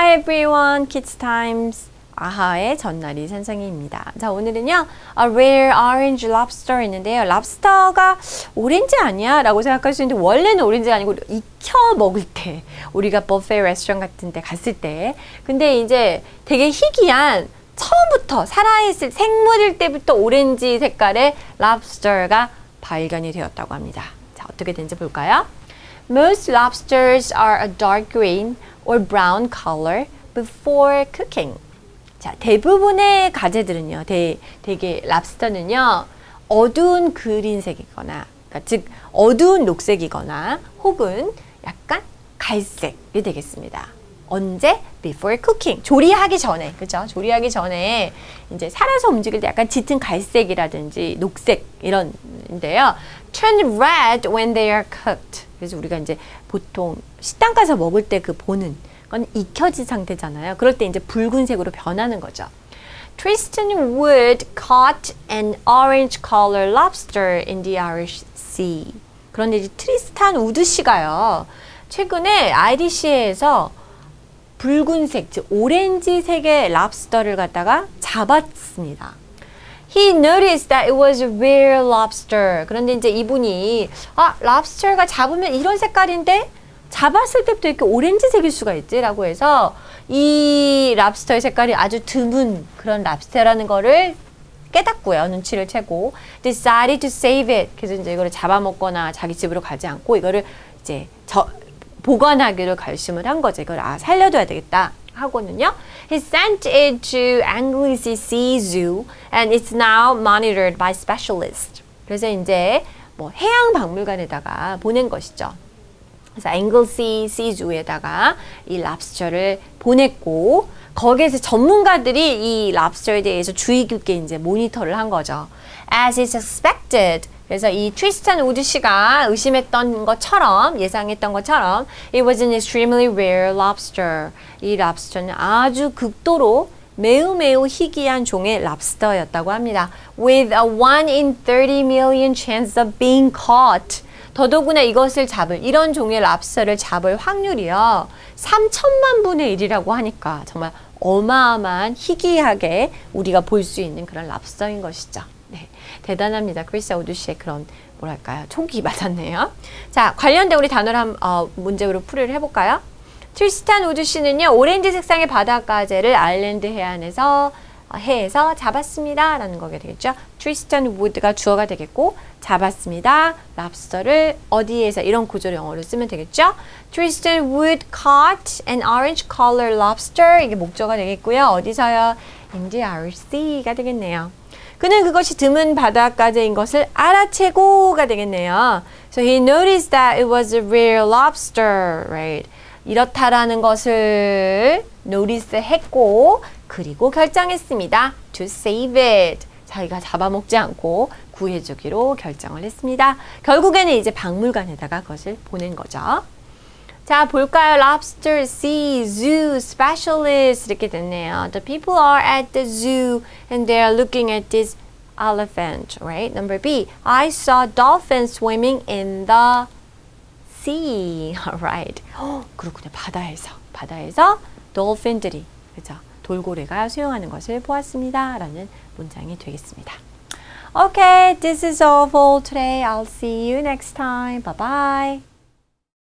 Hi everyone, Kids Times 아하의 전나리 선생님입니다. 자, 오늘은요 A rare orange lobster 있는데요. 랍스터가 오렌지 아니야? 라고 생각할 수 있는데 원래는 오렌지가 아니고 익혀 먹을 때 우리가 버페 레스토랑 같은 데 갔을 때 근데 이제 되게 희귀한 처음부터 살아있을 생물일 때부터 오렌지 색깔의 랍스터가 발견이 되었다고 합니다. 자, 어떻게 되는지 볼까요? Most lobsters are a dark green or brown color before cooking. 자, 대부분의 가재들은요, 되게 랍스터는요, 어두운 그린색이거나, 그러니까 즉 어두운 녹색이거나, 혹은 약간 갈색이 되겠습니다. 언제? Before cooking. 조리하기 전에, 그죠? 조리하기 전에 이제 살아서 움직일 때 약간 짙은 갈색이라든지 녹색 이런인데요. Turn red when they are cooked. 그래서 우리가 이제 보통 식당 가서 먹을 때 그 보는 건 익혀진 상태잖아요. 그럴 때 이제 붉은색으로 변하는 거죠. Tristan Wood caught an orange color lobster in the Irish Sea. 그런데 이제 트리스탄 우드 씨가요. 최근에 아이리시해에서 붉은색, 즉 오렌지색의 랍스터를 갖다가 잡았습니다. He noticed that it was a rare lobster. 그런데 이제 이분이 랍스터가 잡으면 이런 색깔인데 잡았을 때부터 이렇게 오렌지색일 수가 있지? 라고 해서 이 랍스터의 색깔이 아주 드문 그런 랍스터라는 거를 깨닫고요. 눈치를 채고 decided to save it. 그래서 이제 이거를 잡아먹거나 자기 집으로 가지 않고 이거를 이제 보관하기로 결심을 한 거죠. 이걸 살려둬야 되겠다 하고는요. He sent it to Anglesey Sea Zoo and it's now monitored by specialists. 그래서 이제 뭐 해양 박물관에다가 보낸 것이죠. 그래서 Anglesey Sea Zoo에다가 이 랍스터를 보냈고 거기에서 전문가들이 이 랍스터에 대해서 주의 깊게 이제 모니터를 한 거죠. As is expected. 그래서 이 트리스탄 우드 씨가 의심했던 것처럼 예상했던 것처럼 it was an extremely rare lobster. 이 랍스터는 아주 극도로 매우 희귀한 종의 랍스터였다고 합니다. With a 1 in 30 million chance of being caught. 더더구나 이것을 잡을 이런 종의 랍스터를 잡을 확률이요. 3천만 분의 1이라고 하니까 정말 어마어마한 희귀하게 우리가 볼 수 있는 그런 랍스터인 것이죠. 네, 대단합니다. 크리스찬 우드 씨의 그런 뭐랄까요? 촉이 맞았네요. 자, 관련된 우리 단어를 문제로 풀이를 해볼까요? 트리스탄 우드 씨는요. 오렌지 색상의 바닷가재를 아일랜드 해에서 잡았습니다. 라는 거게 되겠죠. 트리스탄 우드가 주어가 되겠고 잡았습니다. 랍스터를 어디에서 이런 구조를 영어로 쓰면 되겠죠. Tristan Wood caught an orange color lobster. 이게 목적어가 되겠고요. 어디서요? In the Irish Sea가 되겠네요. 그는 그것이 드문 바닷가재인 것을 알아채고가 되겠네요. So he noticed that it was a rare lobster, right? 이렇다라는 것을 notice 했고 그리고 결정했습니다. To save it. 자기가 잡아먹지 않고 구해주기로 결정을 했습니다. 결국에는 이제 박물관에다가 그것을 보낸 거죠. 자, 볼까요? Lobster Sea Zoo Specialist 이렇게 됐네요. The people are at the zoo and they are looking at this elephant, right? Number B. I saw dolphins swimming in the sea. Alright. 그렇군요. 바다에서 dolphin들이 그죠? 돌고래가 수영하는 것을 보았습니다. 라는 문장이 되겠습니다. Okay, this is all for today. I'll see you next time. Bye bye.